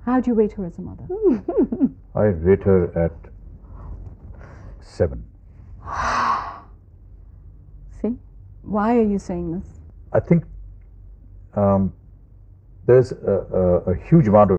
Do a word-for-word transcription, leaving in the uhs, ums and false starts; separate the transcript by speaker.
Speaker 1: How do you rate her as a mother?
Speaker 2: I rate her at seven.
Speaker 1: See? Why are you saying this?
Speaker 2: I think um, there's a, a, a huge amount of